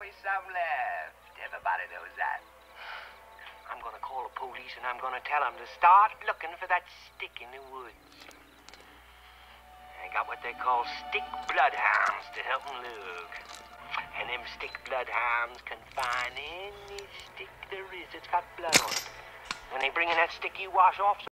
only some left. Everybody knows that. I'm gonna call the police and I'm gonna tell them to start looking for that stick in the woods. I got what they call stick bloodhounds to help them look. And them stick bloodhounds can find any stick there is that's got blood on it. When they bring in that stick you wash off,